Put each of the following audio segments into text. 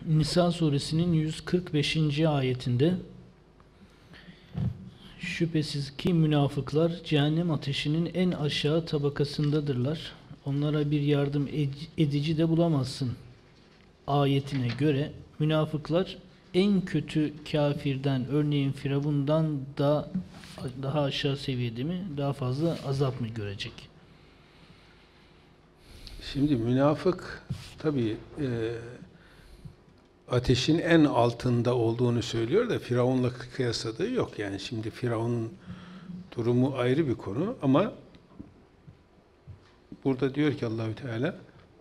Nisa suresinin 145. ayetinde şüphesiz ki münafıklar cehennem ateşinin en aşağı tabakasındadırlar. Onlara bir yardım edici de bulamazsın ayetine göre münafıklar en kötü kafirden, örneğin Firavundan da daha aşağı seviyede mi, daha fazla azap mı görecek? Şimdi münafık tabii ateşin en altında olduğunu söylüyor da Firavun'la kıyasladığı yok. Yani şimdi Firavun'un durumu ayrı bir konu ama burada diyor ki Allahü Teala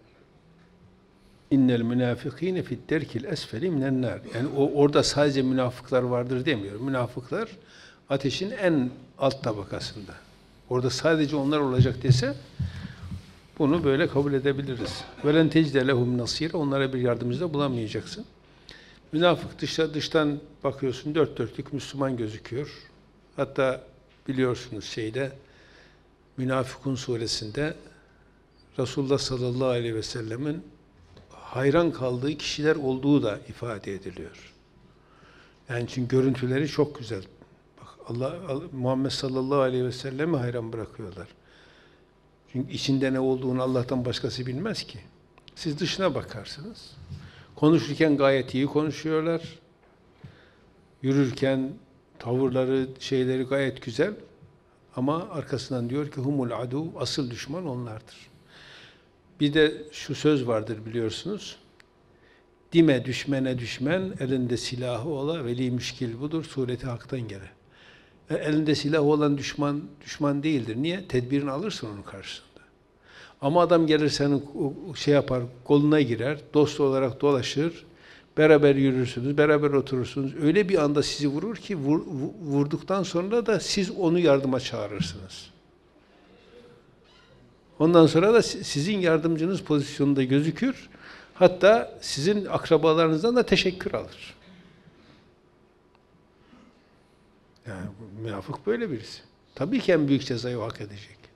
innel münafıkîne fid derkil esfeli minen nar. Yani orada sadece münafıklar vardır demiyor. Münafıklar ateşin en alt tabakasında. Orada sadece onlar olacak dese bunu böyle kabul edebiliriz. Velen tecde lehum nasîre, onlara bir yardımcı da bulamayacaksın. Münafık dıştan bakıyorsun, dört dörtlük Müslüman gözüküyor. Hatta biliyorsunuz Münafıkun suresinde Resulullah sallallahu aleyhi ve sellemin hayran kaldığı kişiler olduğu da ifade ediliyor. Yani çünkü görüntüleri çok güzel. Bak Muhammed sallallahu aleyhi ve sellem'i hayran bırakıyorlar. Çünkü içinde ne olduğunu Allah'tan başkası bilmez ki. Siz dışına bakarsınız. Konuşurken gayet iyi konuşuyorlar. Yürürken tavırları, şeyleri gayet güzel. Ama arkasından diyor ki humul adu, asıl düşman onlardır. Bir de şu söz vardır biliyorsunuz. Dime düşmene düşmen, elinde silahı ola, veli müşkil budur, sureti haktan gele. Elinde silahı olan düşman değildir. Niye? Tedbirini alırsın onun karşısında. Ama adam gelir senin yapar, koluna girer, dost olarak dolaşır, beraber yürürsünüz, beraber oturursunuz. Öyle bir anda sizi vurur ki vurduktan sonra da siz onu yardıma çağırırsınız. Ondan sonra da sizin yardımcınız pozisyonunda gözükür. Hatta sizin akrabalarınızdan da teşekkür alır. Yani münafık böyle birisi. Tabii ki en büyük cezayı hak edecek.